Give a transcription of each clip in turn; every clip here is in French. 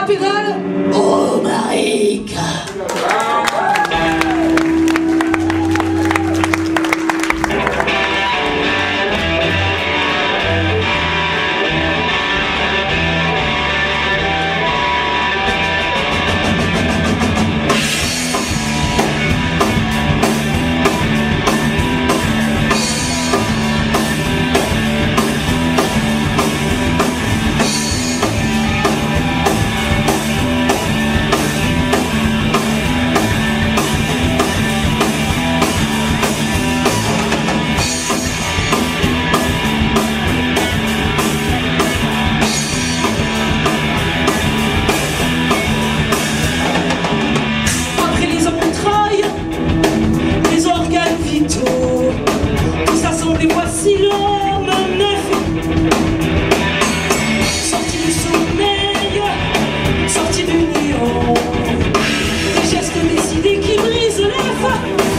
pédale. Oh, Maric. Tous assemblés, voici l'homme neuf, sorti du sommeil, sorti du néant, des gestes décidés qui brisent l'œuf.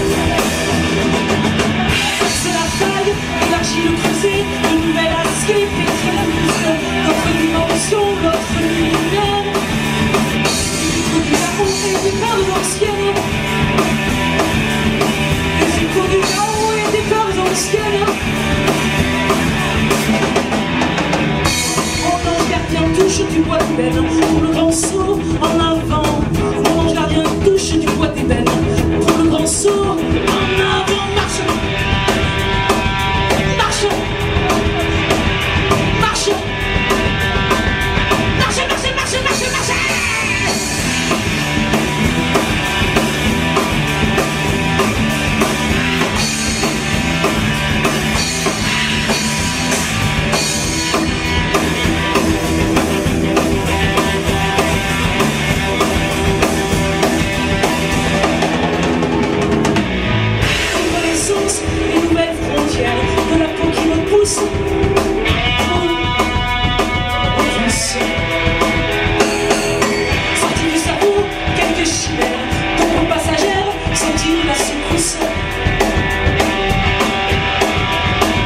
C'est la taille, l'argile creusée, le nouvel acier pétrit la muse, notre dimension, notre lumière. Du chaos et des cordes anciennes, des échos du chaos et des cordes anciennes. Mon ange gardien touche du bois d'ébène pour le grand saut en avant. Mon ange gardien touche du bois d'ébène pour le grand saut en avant. Marche, marche, marche, marche, marche, marche, marche, marche. Les nouvelles frontières de la peau qui me pousse au plus. Sorti du cerveau, quelques chimères, tombe passagère, sorti de la secousse.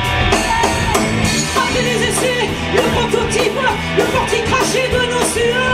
Après les essais, le prototype, le portrait craché de nos sueurs.